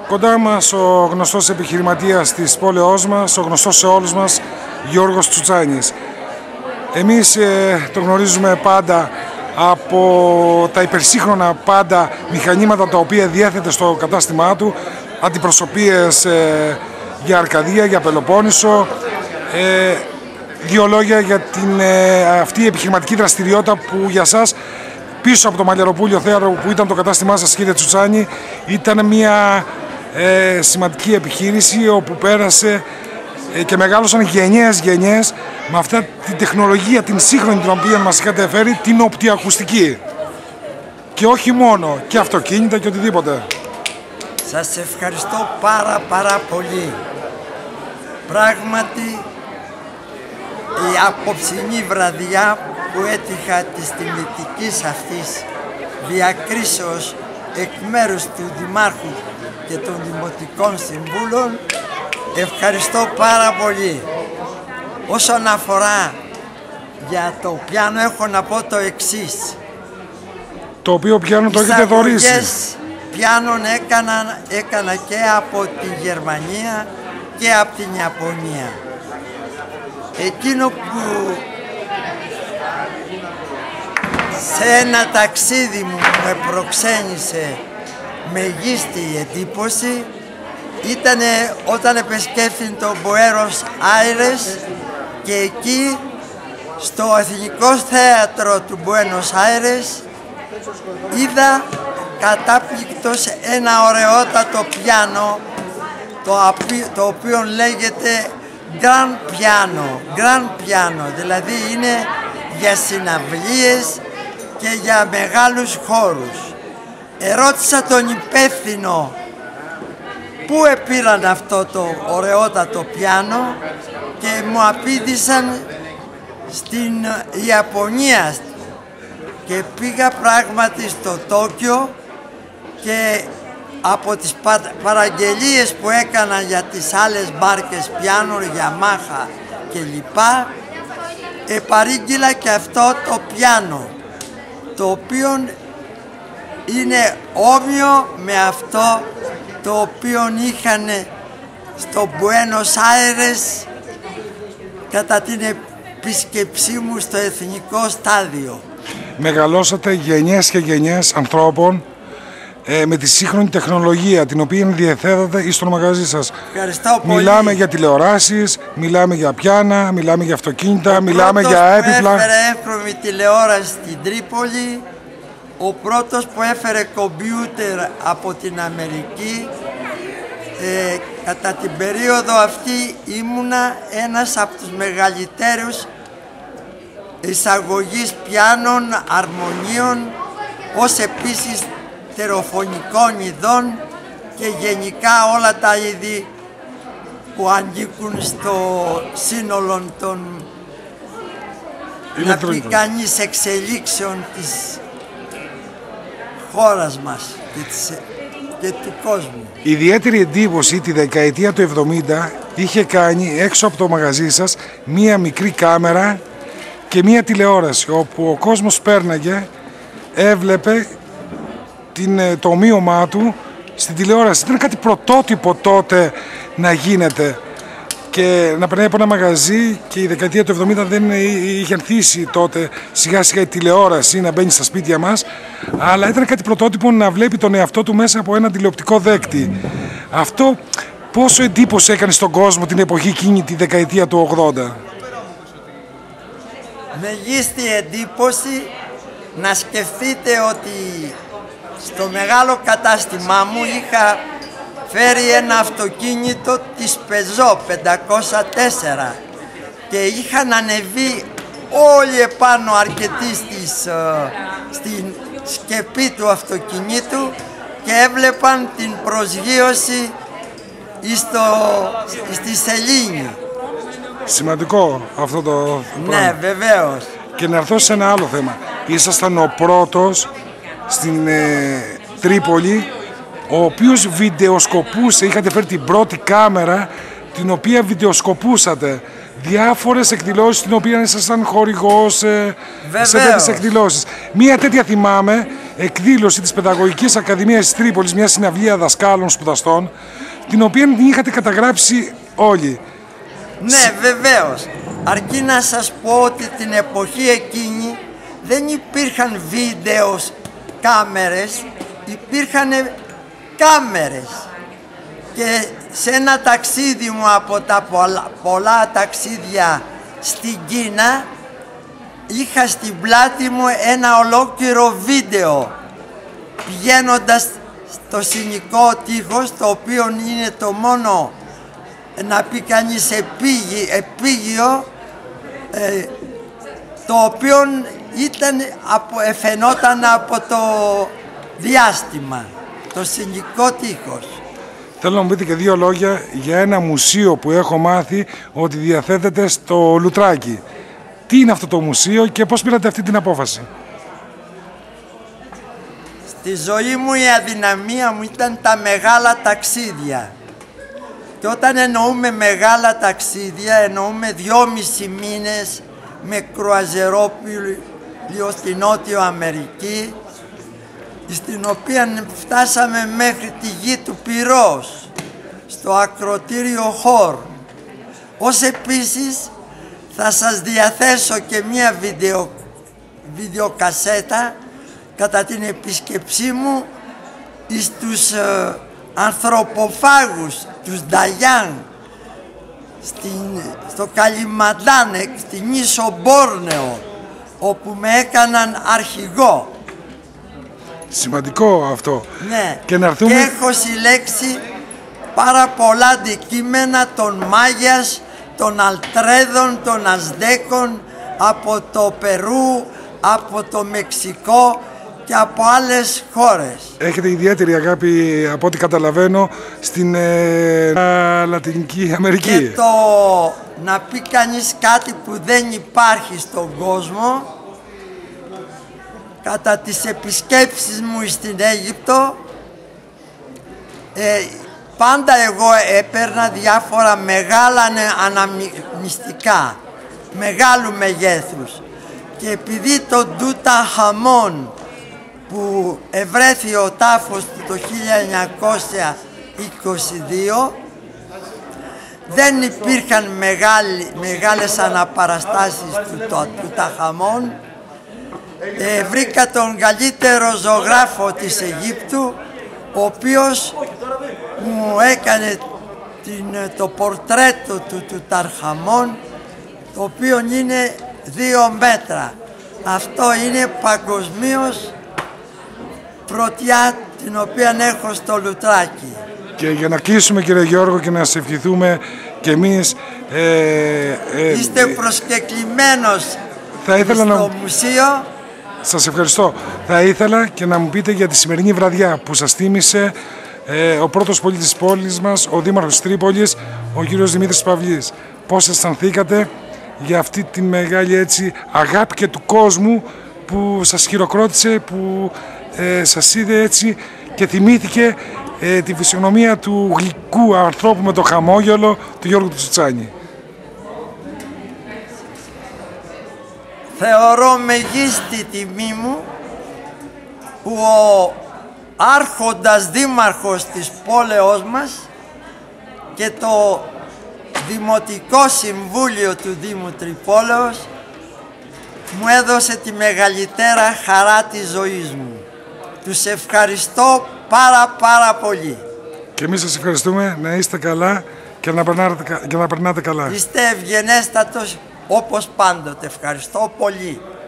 Κοντά μας ο γνωστός επιχειρηματίας της πόλεως μας, ο γνωστός σε όλους μας, Γιώργος Τσουτσάνης. Εμείς το γνωρίζουμε πάντα από τα υπερσύγχρονα πάντα μηχανήματα τα οποία διέθετε στο κατάστημά του, αντιπροσωπείες για Αρκαδία, για Πελοπόννησο. Δύο λόγια για την αυτή η επιχειρηματική δραστηριότητα που για σας πίσω από το Μαλλιαροπούλιο θέατρο που ήταν το κατάστημά σας, κύριε Τσουτσάνη, ήταν μια σημαντική επιχείρηση όπου πέρασε και μεγάλωσαν γενιές με αυτά την τεχνολογία, την σύγχρονη την οποία μας είχατε φέρει, την οπτικοακουστική. Και όχι μόνο, και αυτοκίνητα και οτιδήποτε. Σας ευχαριστώ πάρα πολύ. Πράγματι, η απόψινή βραδιά που έτυχα της τιμητικής αυτής διακρίσεως εκ μέρους του Δημάρχου και των Δημοτικών Συμβούλων, ευχαριστώ πάρα πολύ. Όσον αφορά για το πιάνο, έχω να πω το εξής. Το οποίο πιάνο το έχετε δωρήσει. Πιάνων έκανα και από τη Γερμανία και από την Ιαπωνία. Εκείνο που σε ένα ταξίδι μου με προξένησε μεγίστη εντύπωση ήταν όταν επισκέφθην το Buenos Aires και εκεί στο Εθνικό Θέατρο του Buenos Aires είδα κατάπληκτος ένα ωραιότατο πιάνο το οποίο λέγεται Grand Piano, δηλαδή είναι για συναυλίες και για μεγάλους χώρους. Ερώτησα τον υπεύθυνο πού επήραν αυτό το ωραιότατο πιάνο και μου απήντησαν στην Ιαπωνία και πήγα πράγματι στο Τόκιο και από τις παραγγελίες που έκανα για τις άλλες μάρκες πιάνων, Yamaha και λοιπά, επαρήγγειλα και αυτό το πιάνο, το οποίο είναι όμοιο με αυτό το οποίο είχαν στο Buenos Aires κατά την επίσκεψή μου στο Εθνικό Στάδιο. Μεγαλώσατε γενιές και γενιές ανθρώπων με τη σύγχρονη τεχνολογία την οποία διαθέτατε στο μαγαζί σας. Ευχαριστώ πολύ. Μιλάμε για τηλεοράσεις, μιλάμε για πιάνα, μιλάμε για αυτοκίνητα, μιλάμε για έπιπλα. Ο πρώτος που έφερε εύκρομη τηλεόραση στην Τρίπολη, ο πρώτος που έφερε κομπιούτερ από την Αμερική. Κατά την περίοδο αυτή ήμουνα ένας από τους μεγαλύτερους εισαγωγής πιάνων, αρμονίων, ως επίσης τεροφωνικών ειδών και γενικά όλα τα είδη που ανήκουν στο σύνολο των να πει κανείς εξελίξεων της χώρας μας και του κόσμου. Ιδιαίτερη εντύπωση τη δεκαετία του 70 είχε κάνει έξω από το μαγαζί σας μία μικρή κάμερα και μία τηλεόραση όπου ο κόσμος πέρναγε, έβλεπε το ομοίωμά του στην τηλεόραση. Ήταν κάτι πρωτότυπο τότε να γίνεται και να περνάει από ένα μαγαζί και η δεκαετία του 70 δεν είχε ανθίσει τότε σιγά σιγά η τηλεόραση να μπαίνει στα σπίτια μας, αλλά ήταν κάτι πρωτότυπο να βλέπει τον εαυτό του μέσα από ένα τηλεοπτικό δέκτη. Αυτό πόσο εντύπωση έκανε στον κόσμο την εποχή εκείνη τη δεκαετία του 80? Μεγίστη εντύπωση να σκεφτείτε ότι στο μεγάλο κατάστημά μου είχα φέρει ένα αυτοκίνητο της Peugeot 504 και είχαν ανεβεί όλοι επάνω αρκετοί στην σκεπή του αυτοκινήτου και έβλεπαν την προσγείωση στη σελήνη. Σημαντικό αυτό το πράγμα. Ναι, βεβαίως. Και να έρθω σε ένα άλλο θέμα. Ήσασταν ο πρώτος στην Τρίπολη ο οποίος βιντεοσκοπούσε, είχατε φέρει την πρώτη κάμερα την οποία βιντεοσκοπούσατε διάφορες εκδηλώσεις στην οποία ήσασταν χορηγός σε τέτοιες εκδηλώσεις. Μία τέτοια θυμάμαι εκδήλωση της Παιδαγωγικής Ακαδημίας της Τρίπολης, μια συναυλία δασκάλων σπουδαστών, την οποία την είχατε καταγράψει όλοι. Ναι, βεβαίως. Αρκεί να σας πω ότι την εποχή εκείνη δεν υπήρχαν βίντεο κάμερες, υπήρχαν κάμερες. Και σε ένα ταξίδι μου από τα πολλά ταξίδια στην Κίνα, είχα στην πλάτη μου ένα ολόκληρο βίντεο πηγαίνοντας στο Συνοικό Τείχος, το οποίο είναι το μόνο, να πει κανείς, επίγειο, το οποίο φαινόταν από το διάστημα, το Συνοικό Τείχος. Θέλω να μου πείτε και δύο λόγια για ένα μουσείο που έχω μάθει ότι διαθέτεται στο Λουτράκι. Τι είναι αυτό το μουσείο και πώς πήρατε αυτή την απόφαση? Στη ζωή μου η αδυναμία μου ήταν τα μεγάλα ταξίδια. Και όταν εννοούμε μεγάλα ταξίδια, εννοούμε 2,5 μήνες με κρουαζερόπλιο στη Νότιο Αμερική, στην οποία φτάσαμε μέχρι τη γη του Πυρός, στο ακροτήριο Χόρ. Ως επίσης θα σας διαθέσω και μία βιντεοκασέτα κατά την επίσκεψή μου στους ανθρωποφάγους, τους Νταγιάν, στο Καλιμαντάν, στην ίσο Μπόρνεο, όπου με έκαναν αρχηγό. Σημαντικό αυτό. Ναι, και έχω συλλέξει πάρα πολλά αντικείμενα των Μάγιας, των Αλτρέδων, των Αζδέκων, από το Περού, από το Μεξικό και από άλλες χώρες. Έχετε ιδιαίτερη αγάπη, από ό,τι καταλαβαίνω, στην Λατινική Αμερική. Και να πει κανείς κάτι που δεν υπάρχει στον κόσμο, κατά τις επισκέψεις μου στην Αίγυπτο, πάντα εγώ έπαιρνα διάφορα μεγάλα αναμυστικά, μεγάλου μεγέθους. Και επειδή το Τουταγχαμών που ευρέθη ο τάφος του το 1922, δεν υπήρχαν μεγάλες αναπαραστάσεις του Τουταγχαμών. Βρήκα τον καλύτερο ζωγράφο της Αιγύπτου, ο οποίος μου έκανε το πορτρέτο του Τουταγχαμών, το οποίο είναι 2 μέτρα. Αυτό είναι παγκοσμίως πρωτιά, την οποία έχω στο Λουτράκι. Και για να κλείσουμε, κύριε Γιώργο, και να σας ευχηθούμε και εμείς... Είστε προσκεκλημένος στο μουσείο. Σας ευχαριστώ. Θα ήθελα και να μου πείτε για τη σημερινή βραδιά που σας τίμησε ο πρώτος πολίτης της πόλης μας, ο Δήμαρχος της Τρίπολης, ο κύριος Δημήτρης Παυλής. Πώς αισθανθήκατε για αυτή τη μεγάλη αγάπη και του κόσμου που σας χειροκρότησε, που σας είδε έτσι και θυμήθηκε τη φυσιογνωμία του γλυκού ανθρώπου με το χαμόγελο, του Γιώργου Τσουτσάνη? Θεωρώ μεγίστη τιμή μου που ο άρχοντας δήμαρχος της πόλεως μας και το Δημοτικό Συμβούλιο του Δήμου Τρυπόλεως μου έδωσε τη μεγαλύτερα χαρά της ζωής μου. Τους ευχαριστώ πάρα πολύ. Και εμείς σας ευχαριστούμε, να είστε καλά και να περνάτε καλά. Είστε ευγενέστατος όπως πάντοτε. Ευχαριστώ πολύ.